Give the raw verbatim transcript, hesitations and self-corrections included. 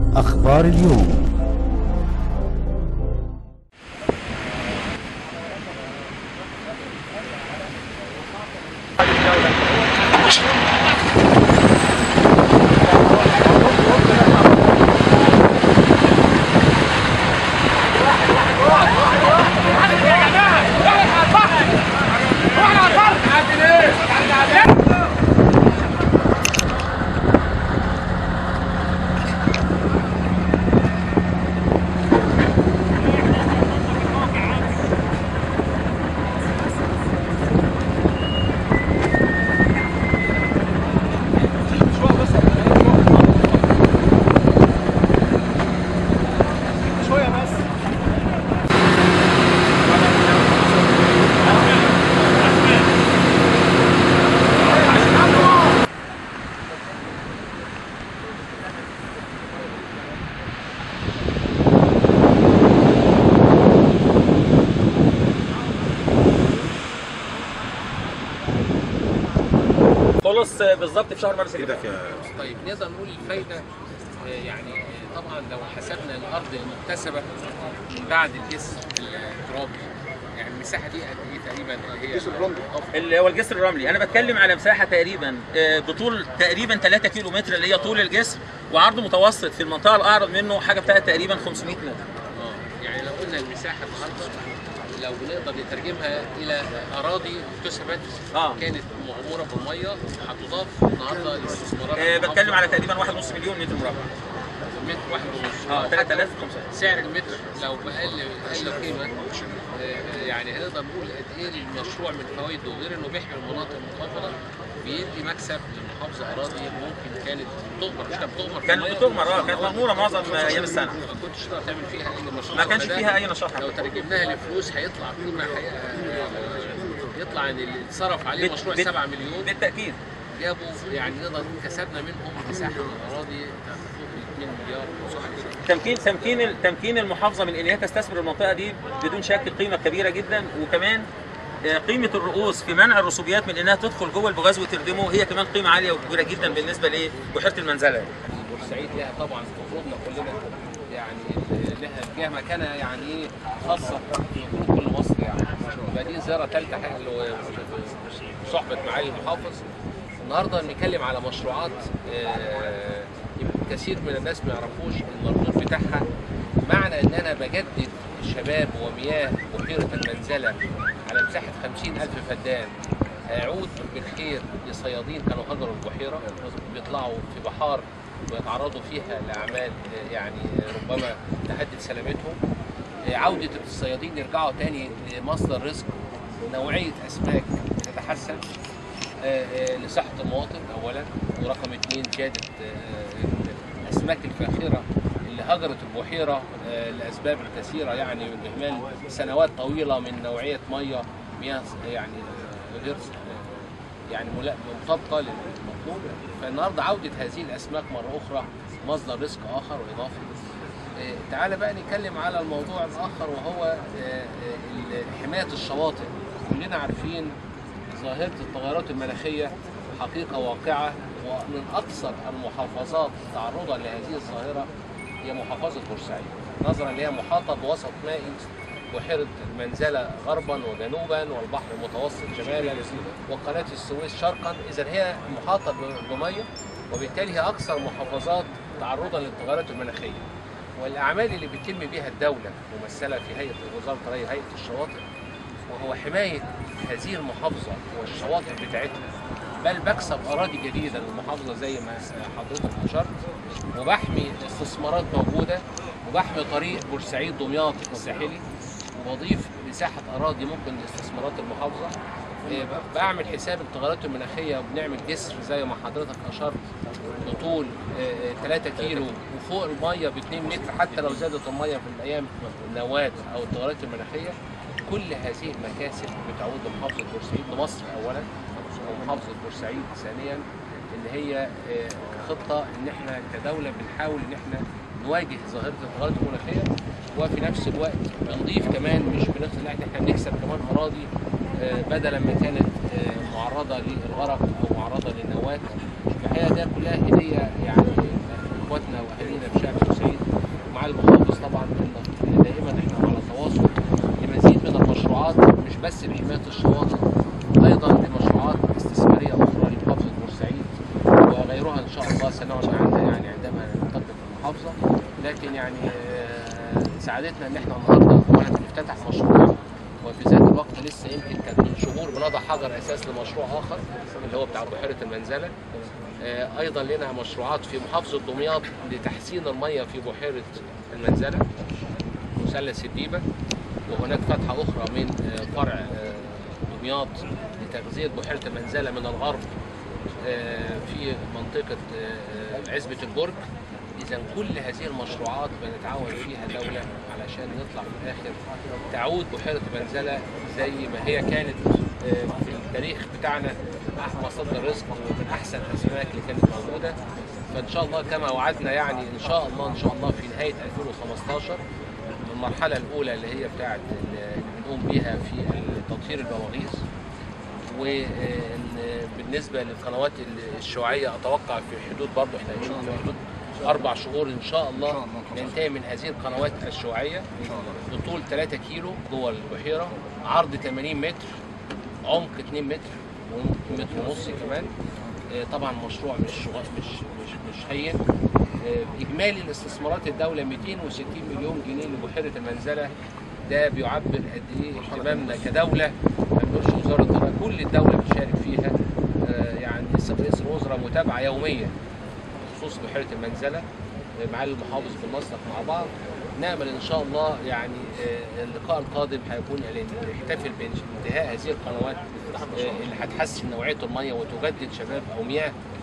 أخبار اليوم. خلص بالظبط في شهر مارس اللي فات. طيب نقدر نقول الفايده يعني طبعا لو حسبنا الارض المكتسبه بعد الجسر الترابي، يعني المساحه دي قد ايه تقريبا؟ اللي هي الجسر الرملي اللي هو الجسر الرملي. انا بتكلم على مساحه تقريبا بطول تقريبا ثلاثة كيلو متر اللي هي طول الجسر، وعرض متوسط في المنطقه الاعرض منه حاجه بتاعت تقريبا خمسمائة متر. اه يعني لو قلنا المساحه النهارده لو بنقدر نترجمها الى اراضي اكتسبت آه. كانت مغموره بالميه، هتضاف النهارده الاستثمارات. آه بتكلم على تقريبا واحد ونص مليون متر مربع. متر واحد ونص. اه ثلاثة آلاف. سعر المتر لو بأقل اقل قيمه آه يعني هنقدر نقول قد ايه المشروع من فوائده، غير انه بيحمي المناطق المنخفضه، بيدي مكسب للمحافظه اراضي ممكن كانت بتغمر. مش كانت بتغمر؟ كانت بتغمر اه كانت مغموره معظم ايام السنه. ما كنتش تقدر تعمل فيها اي نشاط. ما كانش فيها اي نشاط. لو ترجمناها لفلوس هيطلع قيمه حقيقه، يطلع ان اللي اتصرف عليه مشروع سبعة مليون بالتاكيد. جابوا يعني نقدر نقول كسبنا منهم مساحه من الاراضي تفوق اثنين مليار. تمكين تمكين تمكين المحافظه من ان هي تستثمر المنطقه دي بدون شك قيمه كبيره جدا، وكمان قيمه الرؤوس في منع الرسوبيات من انها تدخل جوه البوغاز وتردمه هي كمان قيمه عاليه وكبيره جدا بالنسبه لبحيره المنزله. بورسعيد لها طبعا مفروضنا كلنا يعني لها مكانه يعني ايه خاصه في كل مصر يعني. يبقى دي زياره ثالثه صحبه معالي المحافظ. النهارده بنتكلم على مشروعات يمكن كثير من الناس ما يعرفوش المردود بتاعها. معنى ان انا بجدد شباب ومياه بحيره المنزله على مساحه خمسين ألف فدان، هيعود بالخير لصيادين كانوا هجروا البحيره، بيطلعوا في بحار ويتعرضوا فيها لاعمال يعني ربما تهدد سلامتهم. عوده الصيادين يرجعوا تاني لمصدر رزق، نوعيه اسماك تتحسن لصحه المواطن اولا، ورقم اثنين جاده الاسماك الفاخره اللي هجرت البحيره لاسباب كثيره يعني من اهمال سنوات طويله من نوعيه ميه مياه يعني غير يعني مطابقه للمطلوب. فالنهارده عوده هذه الاسماك مره اخرى مصدر رزق اخر واضافي. تعال بقى نتكلم على الموضوع الاخر وهو حمايه الشواطئ. كلنا عارفين ظاهره التغيرات المناخيه حقيقه واقعه، ومن اكثر المحافظات تعرضا لهذه الظاهره هي محافظه بورسعيد، نظرا لها محاطه بوسط مائي بحيره المنزله غربا وجنوبا والبحر المتوسط شمالا وقناه السويس شرقا. اذا هي محاطه بميه، وبالتالي هي اكثر المحافظات تعرضا للتغيرات المناخيه. والاعمال اللي بتتم بها الدوله ممثله في هيئه وزاره الري هيئه الشواطئ، وهو حمايه هذه المحافظه والشواطئ بتاعتها، بل بكسب اراضي جديده للمحافظه زي ما حضرتك اشرت، وبحمي استثمارات موجوده، وبحمي طريق بورسعيد دمياط الساحلي، وبضيف مساحه اراضي ممكن لاستثمارات المحافظه. بعمل حساب التغيرات المناخيه وبنعمل جسر زي ما حضرتك اشرت بطول ثلاثة كيلو وفوق الميه ب اثنين متر، حتى لو زادت الميه في الايام النوات او التغيرات المناخيه. كل هذه المكاسب بتعود لمحافظه بورسعيد، لمصر اولا ومحافظه بورسعيد ثانيا، اللي هي خطه ان احنا كدوله بنحاول ان احنا نواجه ظاهره التغيرات المناخيه، وفي نفس الوقت بنضيف كمان مش بنخسر، لا احنا بنكسب كمان اراضي بدلا ما كانت معرضه للغرق او معرضه للنوات. الحقيقه ده كلها هديه يعني اخواتنا واهالينا في شعب بورسعيد. وتنميه الشواطئ، ايضا لمشروعات استثماريه اخرى لمحافظه بورسعيد وغيرها ان شاء الله سنعلن عنها يعني عندما ننتقل في المحافظه. لكن يعني سعادتنا ان احنا النهارده اولا بنفتتح مشروع، وفي ذات الوقت لسه يمكن كانت من شهور بنضع حجر اساس لمشروع اخر اللي هو بتاع بحيره المنزله. ايضا لنا مشروعات في محافظه دمياط لتحسين الميه في بحيره المنزله مثلث الديبه، وهناك فتحه اخرى من فرع دمياط لتغذيه بحيره المنزله من الغرب في منطقه عزبه البرج. إذا كل هذه المشروعات بنتعاون فيها دولة علشان نطلع في الآخر تعود بحيرة المنزلة زي ما هي كانت في التاريخ بتاعنا مصدر رزق ومن أحسن الأسماك اللي كانت موجودة. فإن شاء الله كما وعدنا يعني إن شاء الله إن شاء الله في نهاية ألفين وخمستاشر المرحلة الأولى اللي هي بتاعت اللي بنقوم بيها في تطهير البواغيث. وبالنسبة للقنوات الشيوعية أتوقع في حدود برضه احنا هنشوف في حدود أربع شهور إن شاء الله ننتهي من هذه القنوات الشيوعية بطول ثلاثة كيلو جوه البحيرة، عرض ثمانين متر، عمق اتنين متر ومتر ونص كمان. طبعا مشروع مش مش مش مش هين. إجمالي الاستثمارات الدولة مئتين وستين مليون جنيه لبحيرة المنزلة. ده بيعبر قد إيه اهتمامنا كدولة، ما بنقولش وزارة الطاقة، كل الدولة بتشارك فيها. يعني رئيس الوزراء متابعة يومية بخصوص بحيرة المنزلة، معالي المحافظ بالمسلك مع بعض. نأمل إن شاء الله يعني اللقاء القادم هيكون نحتفل بانتهاء هذه القنوات اللي هتحسن نوعية المية وتجدد شباب أو مياه